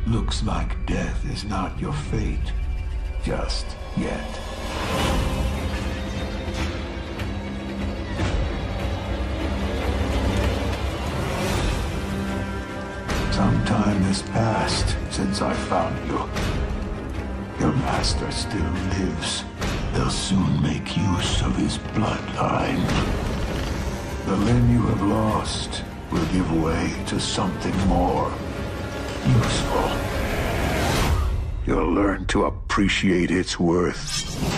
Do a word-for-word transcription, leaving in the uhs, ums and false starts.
Looks like death is not your fate. Just yet. Some time has passed since I found you. Your master still lives. They'll soon make use of his bloodline. The limb you have lost will give way to something more useful. You'll learn to appreciate its worth.